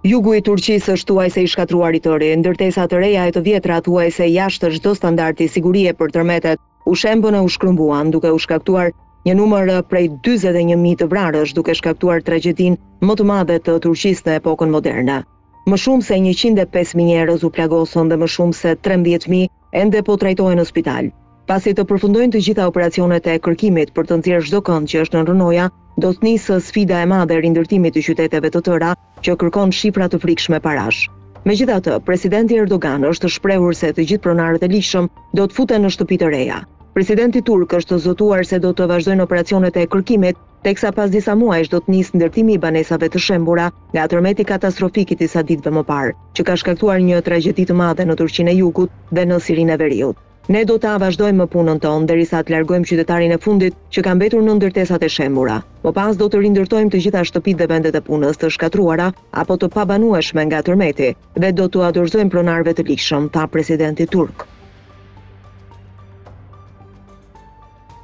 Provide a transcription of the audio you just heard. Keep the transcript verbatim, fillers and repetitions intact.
Jugu i Turqisë është thuajse i shkatruar i tëri, ndërtesa të reja e të vjetra thuajse jashtë çdo standardi sigurie për tërmetet u shembën e u shkrumbuan, duke u shkaktuar një numër prej dyzet e një mijë të vrarësh, duke shkaktuar tragjedin më të madhe të Turqisë në epokën moderne. Më shumë se njëqind e pesë mijë njerëz u plagosën dhe më shumë se trembëdhjetë mijë ende po trajtohen në spital. Pasi të përfundojnë të gjitha operacionet e kërkimit për të nxjerrë çdo kënd që është në rënoja, do të nisë sfida e madhe e rindërtimit të qyteteve të tëra që kërkon shifra të frikshme parash. Megjithatë, presidenti Erdogan është shprehur se të gjithë pronarët e ligjshëm do të futen në shtëpi të reja. Presidenti turk është zotuar se do të vazhdojnë operacionet e kërkimit, teksa pas disa muajsh do të nisë ndërtimi i banesave të shembura nga tërmeti katastrofik i disa ditëve më parë, që ka shkaktuar një tragjedi të madhe në Turqinë e Jugut dhe në Sirinë e Veriut. Ne do ta vazhdojmë më punën tonë derisa të largojmë qytetarin e fundit që ka mbetur në ndërtesat e shembura. Më pas do të rindërtojmë të gjitha shtëpitë dhe vendet e punës të shkatruara apo të pabanueshme nga tërmeti dhe do t'u dorëzojmë pronarëve të ligjshëm, tha presidenti turk.